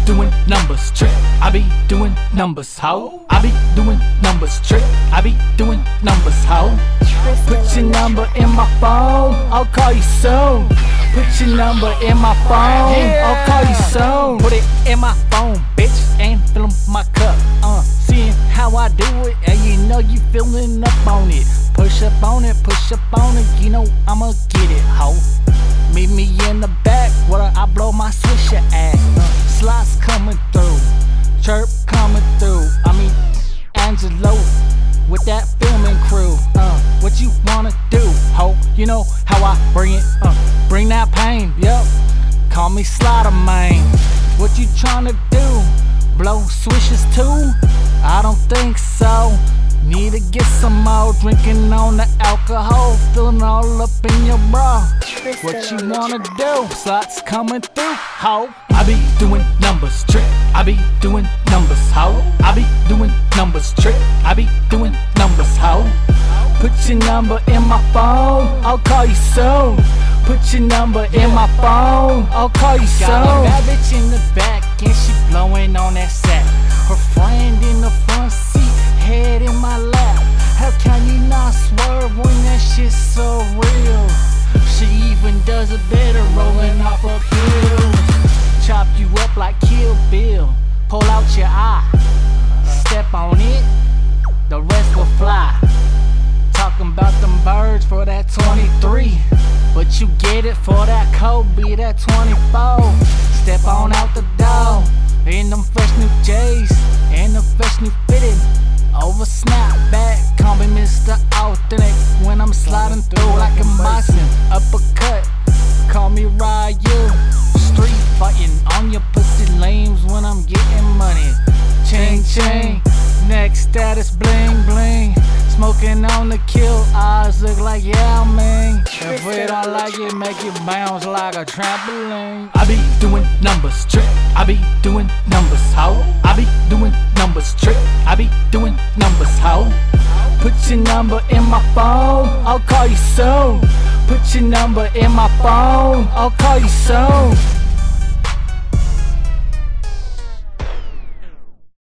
doing numbers, trick. I be doing numbers, ho. I be doing numbers, trick. I be doing numbers, ho. Put your number in my phone, I'll call you soon. Put your number in my phone, I'll call you soon. Put it in my phone, bitch, and fill my cup. Seeing how I do it, and you know you feeling up on it. Push up on it, you know I'ma get it, ho. Meet me in the back where I blow my swisher ass. Slots coming through, chirp coming through. I mean, Angelo with that filming crew. What you wanna do, ho? You know how I bring it, bring that pain, yup. Call me Slaughter Man. What you tryna do? Blow swishes too? I don't think so. Need to get some more, drinking on the alcohol, feeling all up in your bra. What you wanna do? Slots coming through, ho. I be doing numbers, trick. I be doing numbers, ho. I be doing numbers, trick. I be doing numbers, ho. Put your number in my phone, I'll call you soon. Put your number in my phone, I'll call you soon. Got a bad bitch in the back and she blowing on that sack. Her friend in the front seat, head in my lap. How can you not swerve when that shit's so real? She even does it better rolling off her pills. Chop you up like Kill Bill, pull out your eye. Step on it, the rest will fly. Talking about them birds for that 23, but you get it for that Kobe, that 24. Step on out the door in them fresh new J's and the fresh new fitted. Over snapback, call me Mr. Authentic when I'm sliding through like a Boston uppercut. Call me Ryu, street fighting on your pussy lames when I'm getting money. Ching ching, next status bling bling. Smoking on the kill, eyes look like yeah man. If we don't like it, make it bounce like a trampoline. I be doing numbers, trick. I be doing numbers, ho. I be doing numbers, trick. I be doing numbers, ho. Put your number in my phone, I'll call you soon. Put your number in my phone, I'll call you soon.